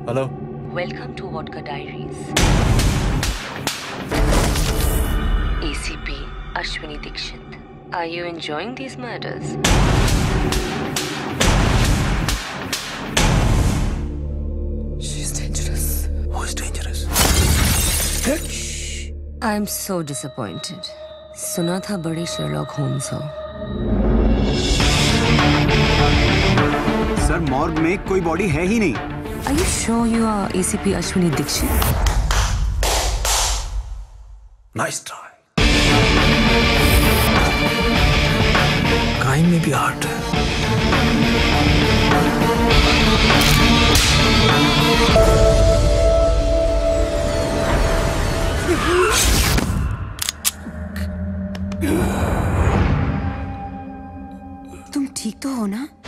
Hello. Welcome to Vodka Diaries. ACP Ashwini Dikshit. Are you enjoying these murders? She's dangerous. Who is dangerous? Shh. I'm so disappointed. सुना था बड़ी Sherlock Holmes हो। Sir, morgue में कोई body है ही नहीं। Are you sure you are ACP Ashwini Dikshit? Nice try. Crime में भी आर्ट है। तुम ठीक तो हो ना?